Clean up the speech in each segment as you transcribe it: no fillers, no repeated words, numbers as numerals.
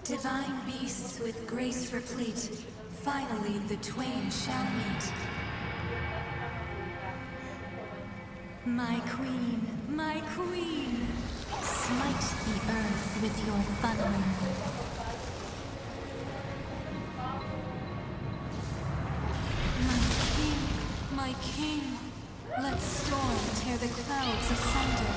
Divine beasts with grace replete, finally the twain shall meet. My queen, smite the earth with your thunder. My king, let storm tear the clouds asunder.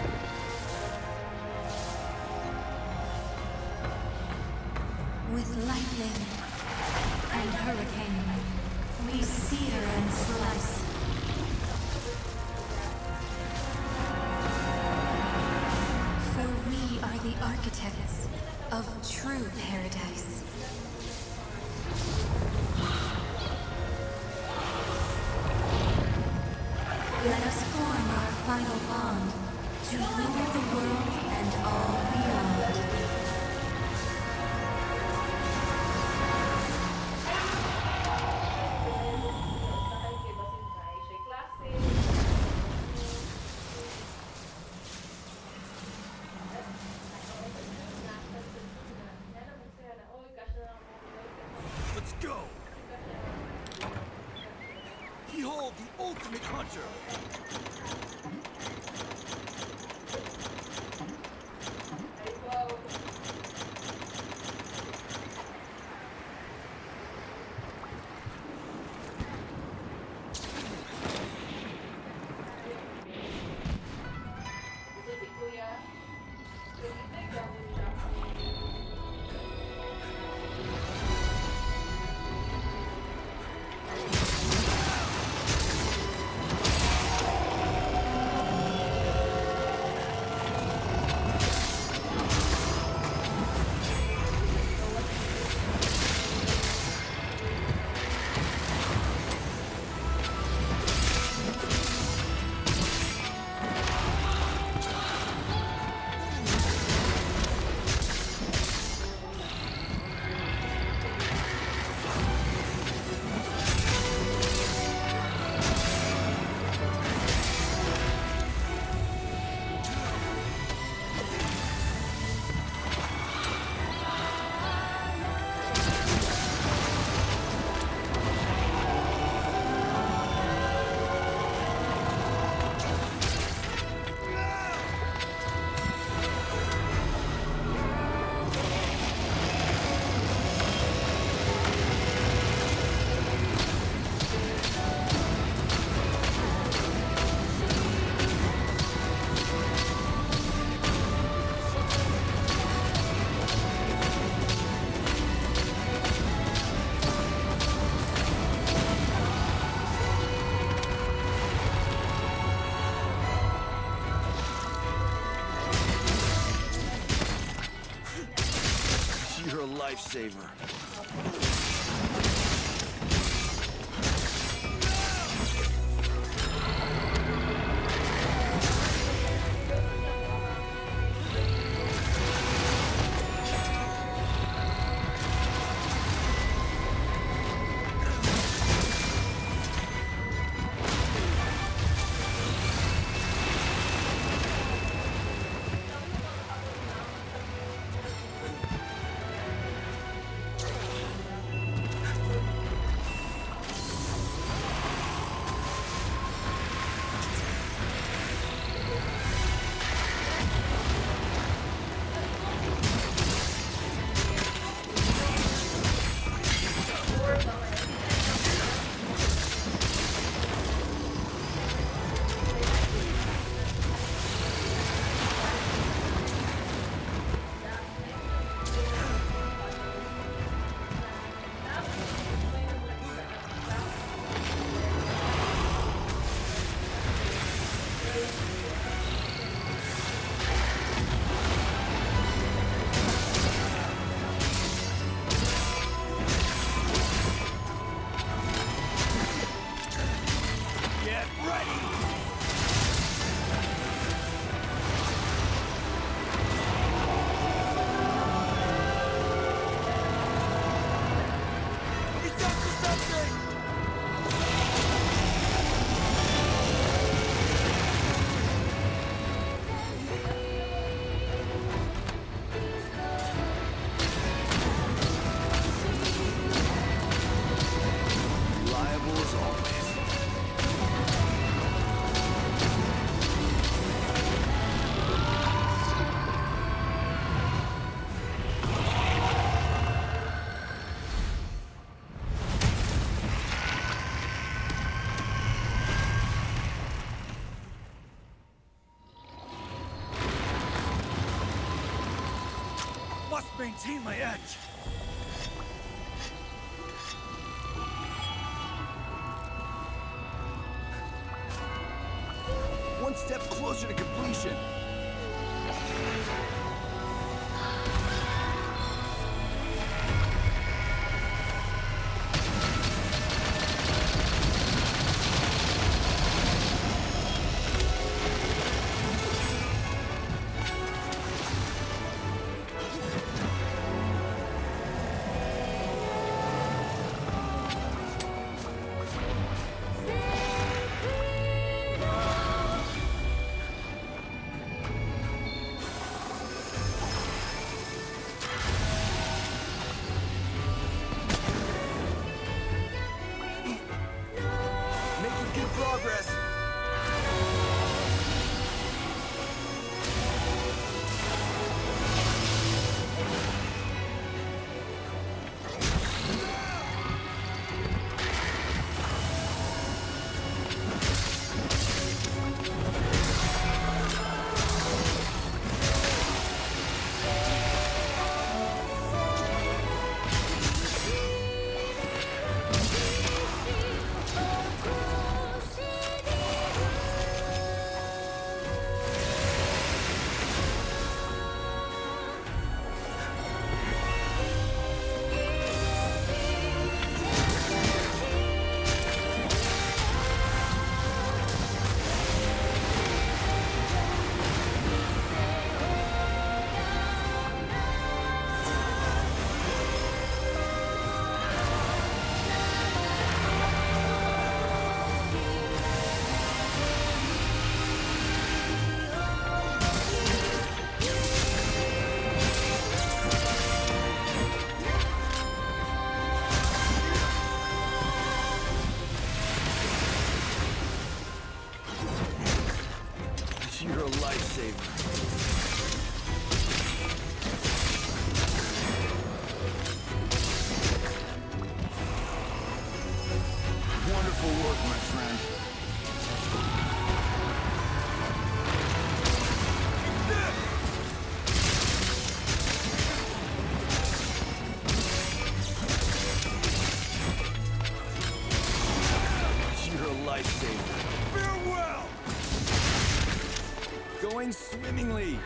With lightning and hurricane, we sear and slice. For we are the architects of true paradise. Let us form our final bond to rule the world and all beyond. Let's go! Behold the ultimate hunter! You're a lifesaver. must maintain my edge. One step closer to completion. Progress. You're a lifesaver. Wonderful work, my friend. You're a lifesaver. Farewell! Going swimmingly.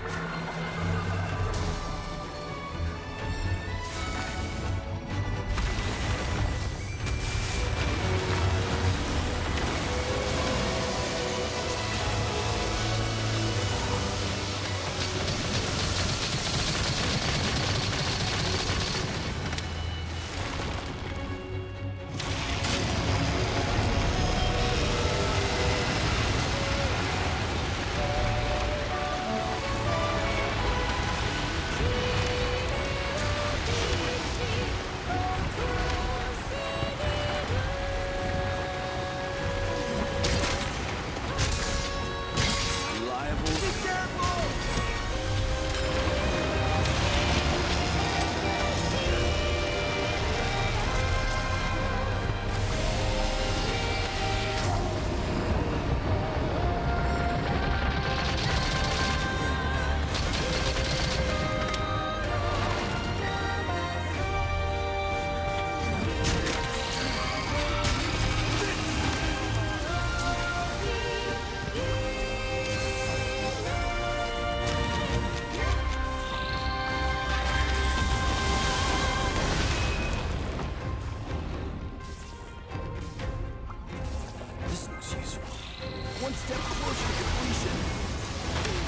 One step closer to completion.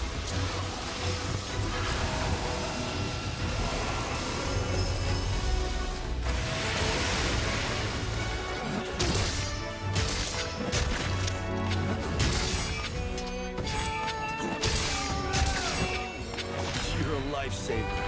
You're a lifesaver.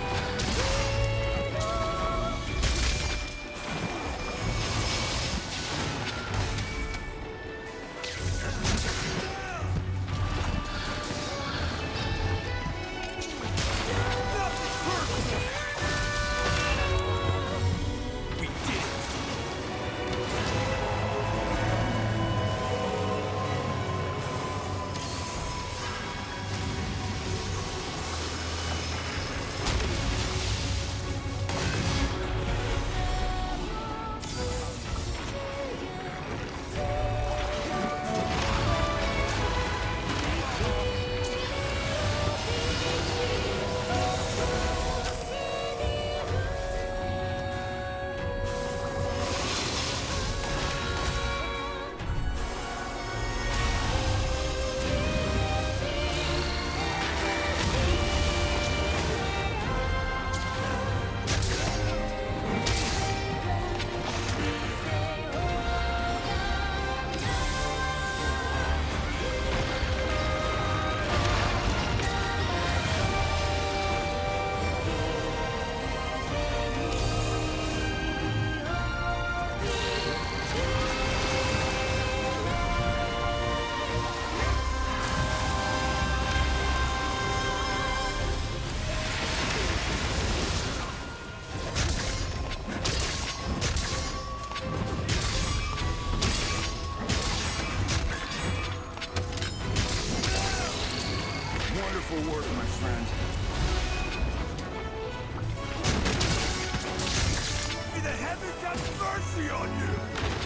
mercy on you!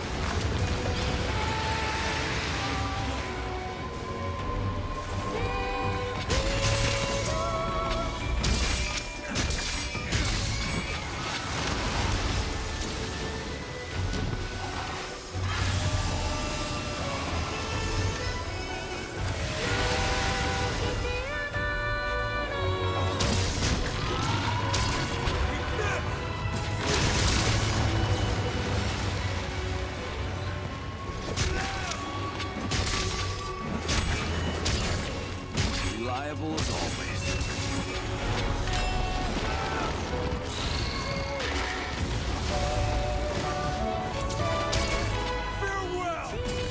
Reliable as always. Farewell!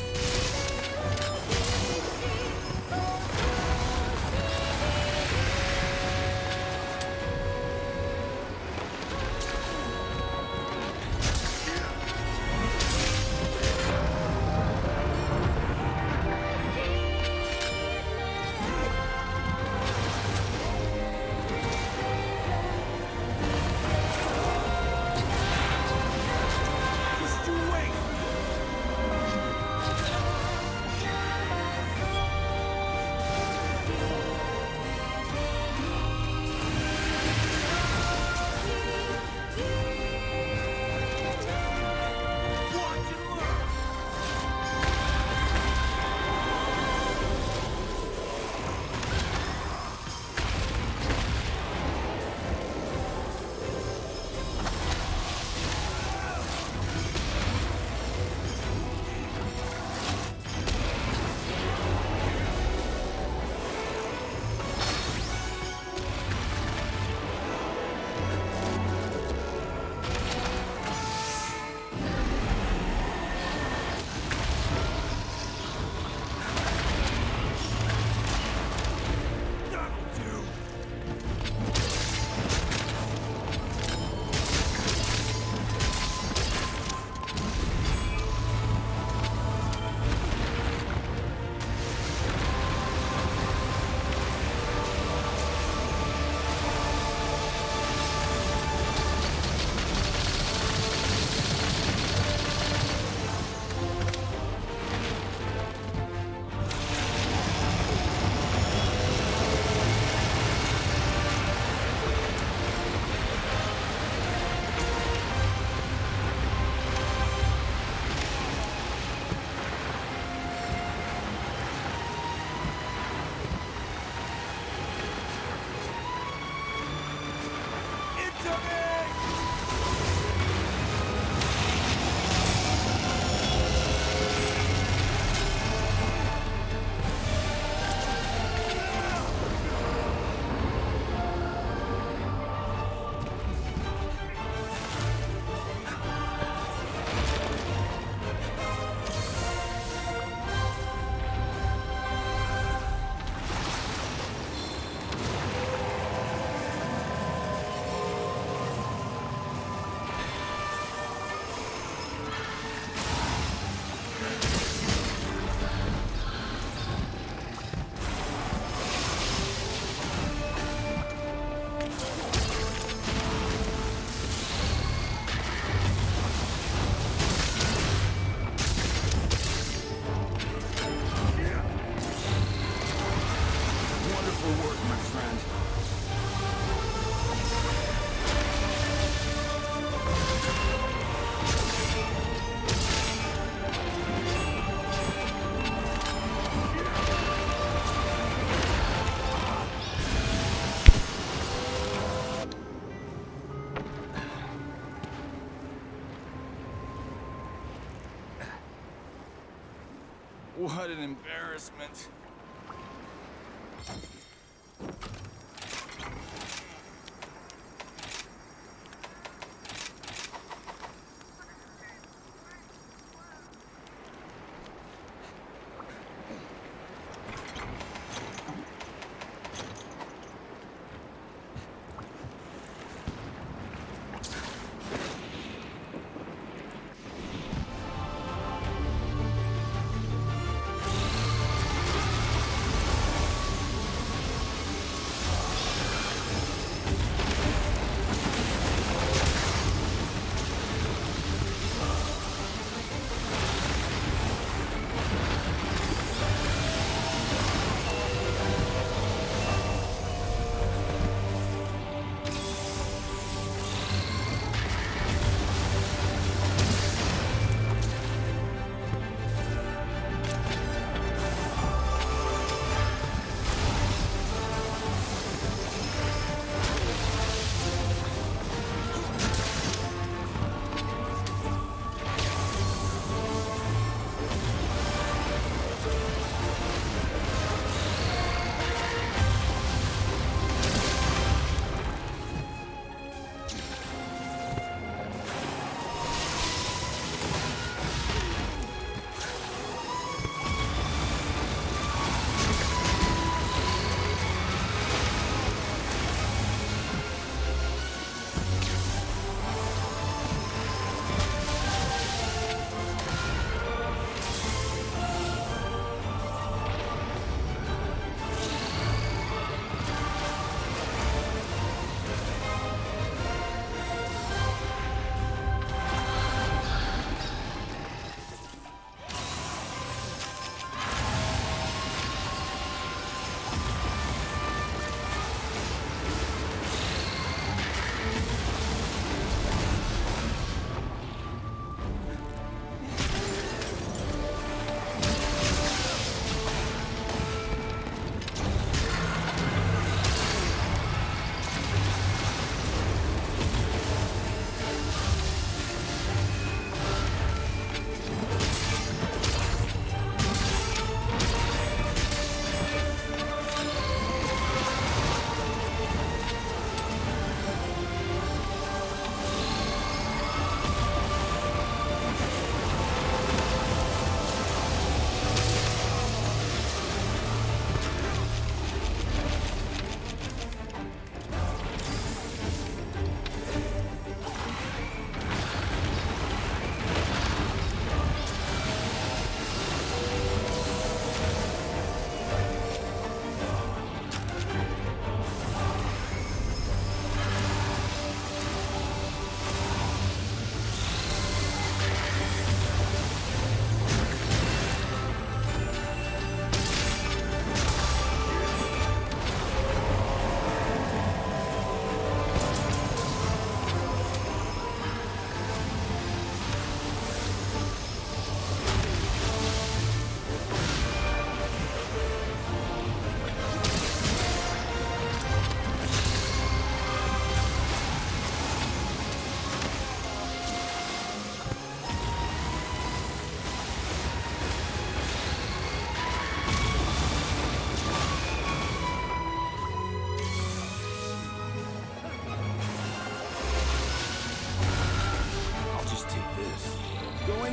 Just you wait! Watch and learn! That'll do! Into me! Wonderful work, my friend. What an embarrassment.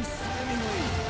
going swimmingly.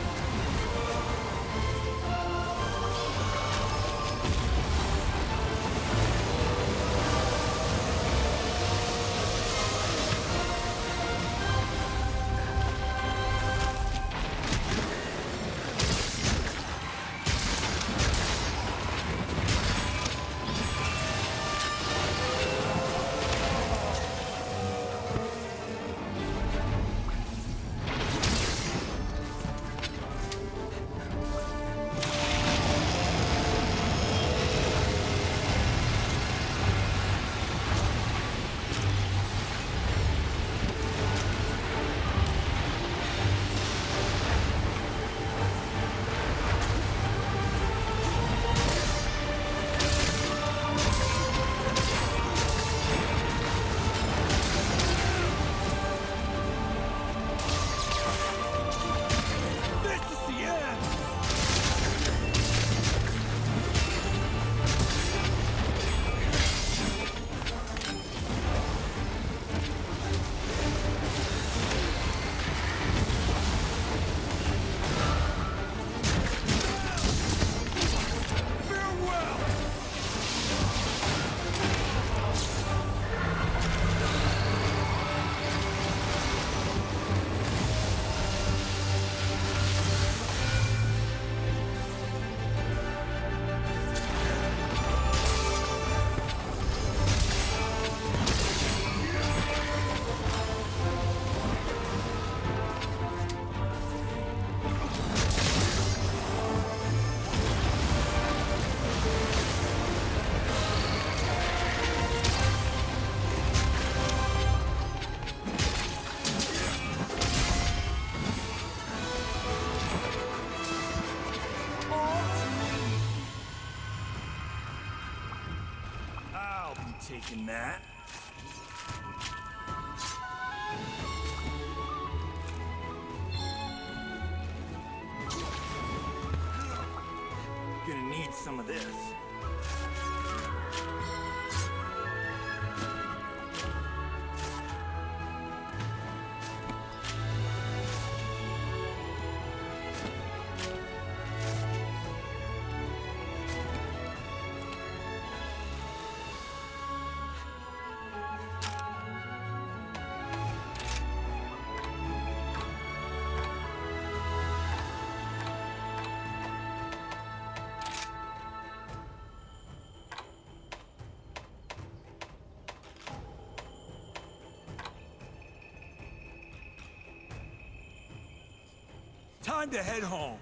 Taking that. Gonna need some of this. Time to head home.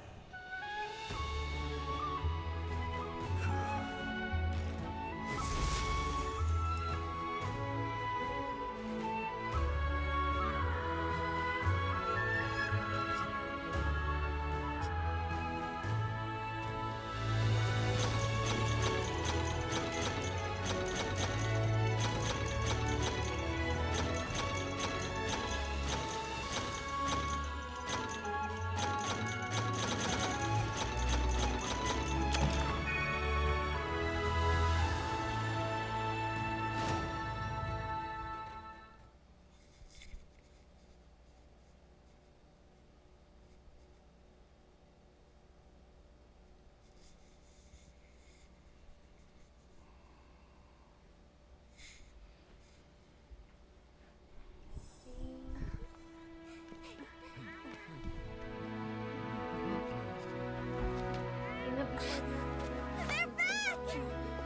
They're back!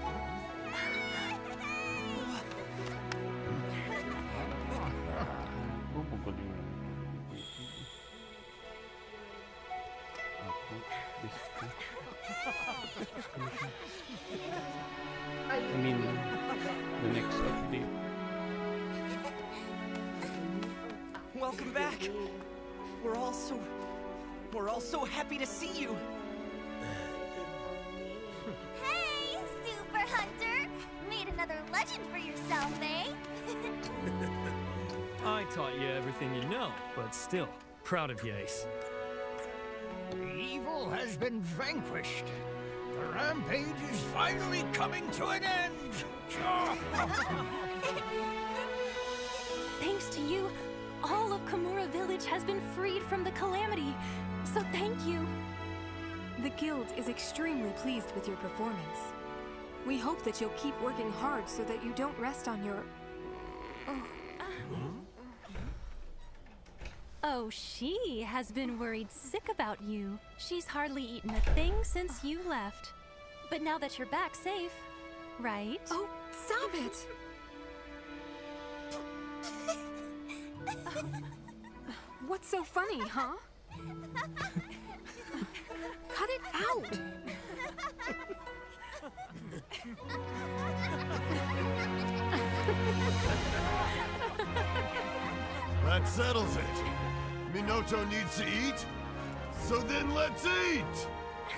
I mean, the next update. Welcome back. We're all so happy to see you. Hey, Super Hunter! Made another legend for yourself, eh? I taught you everything you know, but still, proud of you, Ace. Evil has been vanquished. The rampage is finally coming to an end. Thanks to you, all of Kamura Village has has been freed from the calamity, so thank you. The Guild is extremely pleased with your performance. We hope that you'll keep working hard so that you don't rest on your... Oh, she has been worried sick about you. She's hardly eaten a thing since you left. But now that you're back safe, right? Oh, stop it! What's so funny, huh? Cut it out! That settles it. Minoto needs to eat, so then let's eat!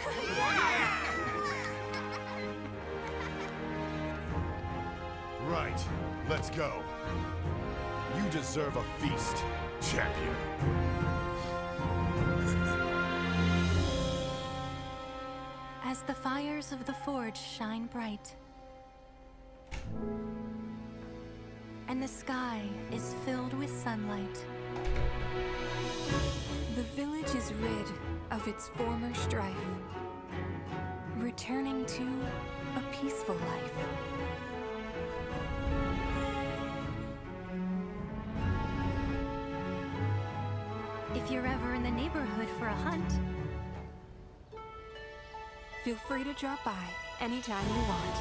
Right, let's go. You deserve a feast, champion. As the fires of the forge shine bright, and the sky is filled with sunlight, the village is rid of its former strife, returning to a peaceful life. if you're ever in the neighborhood for a hunt, feel free to drop by anytime you want.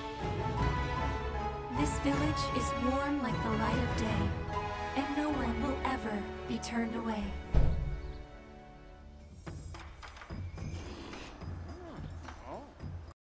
this village is warm like the light of day, and no one will ever be turned away.